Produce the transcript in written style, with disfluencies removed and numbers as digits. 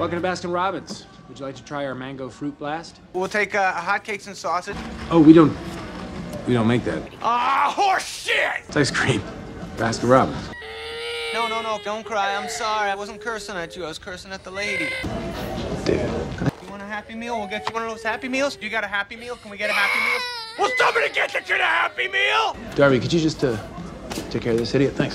Welcome to Baskin Robbins. Would you like to try our mango fruit blast? We'll take hotcakes and sausage. Oh, we don't make that. Ah, horse shit! It's ice cream. Baskin Robbins. No, don't cry. I'm sorry. I wasn't cursing at you. I was cursing at the lady. David. You want a Happy Meal? We'll get you one of those Happy Meals. You got a Happy Meal? Can we get a Happy Meal? Will somebody get the kid a Happy Meal? Darby, could you just take care of this idiot? Thanks.